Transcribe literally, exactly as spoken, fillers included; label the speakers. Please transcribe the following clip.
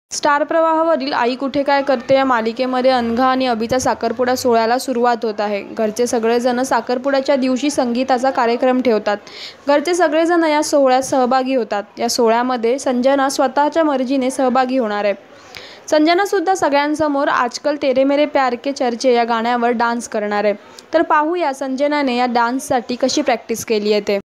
Speaker 1: Star प्रवाहावरील आई कुठे काय करते या मालिकेमध्ये अनघा आणि अभिचा साखरपुडा सोहळ्याला सुरुवात होत आहे. घरचे सगळेजण साखरपुड्याच्या दिवशी संगीताचा कार्यक्रम ठेवतात. घरचे सगळेजण या सोहळ्यात सहभागी होतात. या सोहळ्यामध्ये संजना स्वतःच्या मर्जीने सहभागी होणार आहे. संजना सुद्धा सगळ्यांसमोर आजकल तेरे मेरे प्यार के चर्चे या गाण्यावर डान्स करणार आहे. तर पाहूया संजनाने या डान्ससाठी कशी प्रॅक्टिस केली आहे ते.